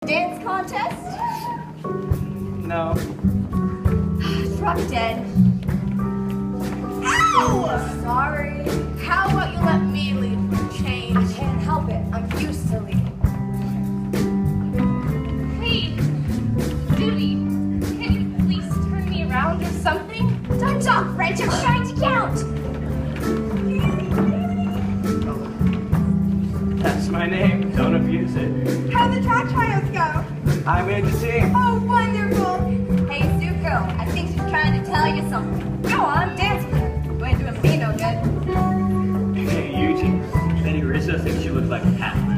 Dance contest? No. Drop dead. Ow! Sorry. How about you let me lead for a change? I can't help it. I'm used to leading. Hey, Judy, can you please turn me around or something? Don't talk French. I'm trying to count. That's my name. Don't abuse it. How'd the track trials go? I made the team. Oh, wonderful. Hey, Zuko, I think she's trying to tell you something. Go on, dance with her. You ain't doing me no good. Hey, Eugene. Betty Rizzo thinks you look like a cat.